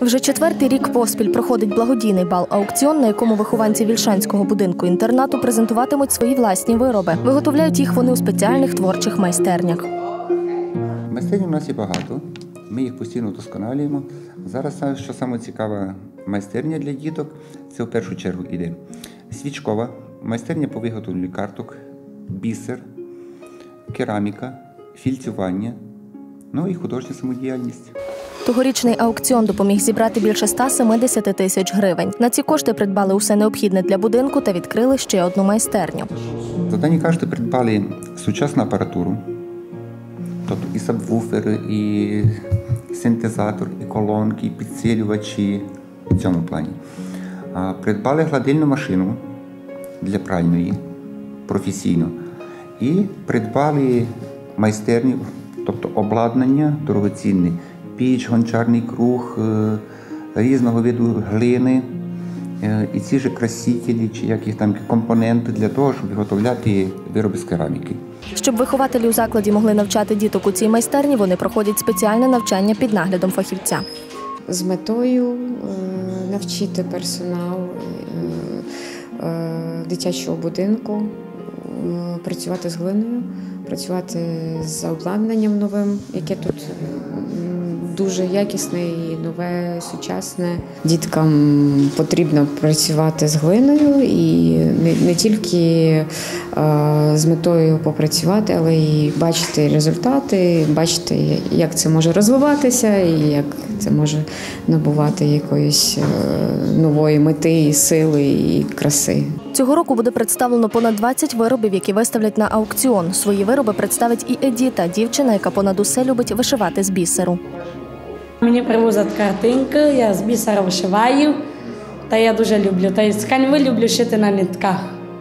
Вже четвертий рік поспіль проходить благодійний бал-аукціон, на якому вихованці Вільшанського будинку-інтернату презентуватимуть свої власні вироби. Виготовляють їх вони у спеціальних творчих майстернях. Майстерень у нас є багато, ми їх постійно вдосконалюємо. Зараз, що саме цікава майстерня для діток, це в першу чергу іде свічкова, майстерня по виготовленню карток, бісер, кераміка, фільцювання, ну і художня самодіяльність. Тогорічний аукціон допоміг зібрати більше 170 тисяч гривень. На ці кошти придбали усе необхідне для будинку та відкрили ще одну майстерню. За дані кошти придбали сучасну апаратуру, тобто і сабвуфери, і синтезатор, і колонки, і підсилювачі в цьому плані. Придбали гладильну машину для пральної, професійно, і придбали майстерню, тобто обладнання дорогоцінне, піч, гончарний круг, різного виду глини, і ці ж красителі, чи якісь там компоненти для того, щоб виготовляти вироби з кераміки. Щоб вихователі у закладі могли навчати діток у цій майстерні, вони проходять спеціальне навчання під наглядом фахівця. З метою навчити персонал дитячого будинку працювати з глиною, працювати з обладнанням новим, яке тут дуже якісне і нове, сучасне. Діткам потрібно працювати з глиною і не тільки з метою попрацювати, але й бачити результати, бачити, як це може розвиватися і як це може набувати якоїсь нової мети, і сили, і краси. Цього року буде представлено понад 20 виробів, які виставлять на аукціон. Свої вироби представить і Едіта, дівчина, яка понад усе любить вишивати з бісеру. Мені привозять картинки, я з бісера вишиваю, та я дуже люблю. Та й тканьви люблю шити на нитках.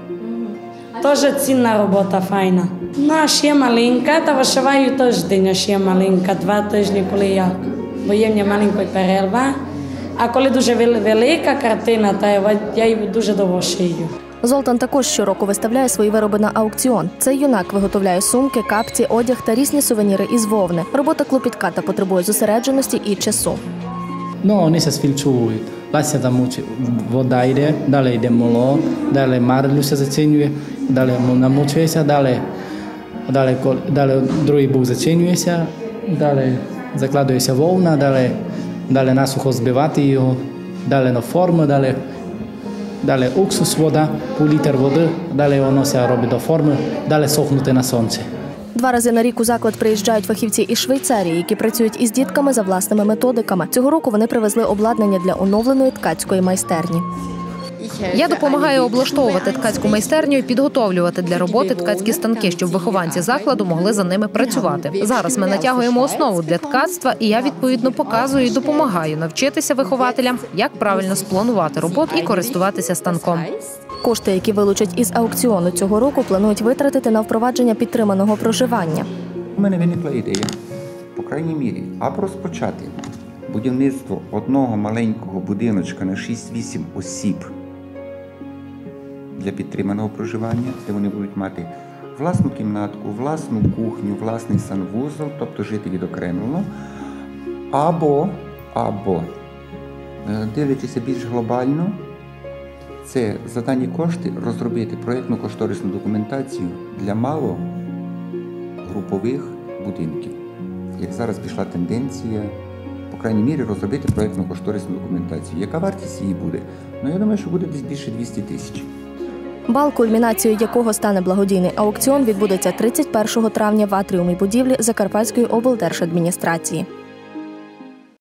Теж цінна робота, файна. Ну, а ще маленька, та вишиваю тиждень, а ще маленька, 2 тижні, коли бо є в мене маленька перерва. А коли дуже велика картина, то я її дуже довго шию. Золтан також щороку виставляє свої вироби на аукціон. Цей юнак виготовляє сумки, капці, одяг та різні сувеніри із вовни. Робота клопітка та потребує зосередженості і часу. Вони се сфільчують. Лася там вода йде, далі йде моло, далі марлю се зацінює, далі намочується, далі другий бук зацінюється, далі закладується вовна, далі насухо збивати його, далі на форму, далі уксус вода, пол-літр води, далі воно се робить до форми, далі сохнути на сонці. 2 рази на рік у заклад приїжджають фахівці із Швейцарії, які працюють із дітками за власними методиками. Цього року вони привезли обладнання для оновленої ткацької майстерні. Я допомагаю облаштовувати ткацьку майстерню і підготовлювати для роботи ткацькі станки, щоб вихованці закладу могли за ними працювати. Зараз ми натягуємо основу для ткацтва, і я, відповідно, показую і допомагаю навчитися вихователям, як правильно спланувати роботу і користуватися станком. Кошти, які вилучать із аукціону цього року, планують витратити на впровадження підтриманого проживання. У мене виникла ідея, по крайній мірі, або розпочати будівництво одного маленького будиночка на 6-8 осіб для підтриманого проживання, де вони будуть мати власну кімнатку, власну кухню, власний санвузол, тобто жити відокремлено, або дивлячися більш глобально, це за дані кошти розробити проєктно-кошторисну документацію для малогрупових будинків. Як зараз пішла тенденція, по крайній мірі, розробити проєктно-кошторисну документацію. Яка вартість її буде? Ну, я думаю, що буде десь більше 200 тисяч. Бал, кульмінацією якого стане благодійний аукціон, відбудеться 31 травня в атріумі будівлі Закарпатської облдержадміністрації.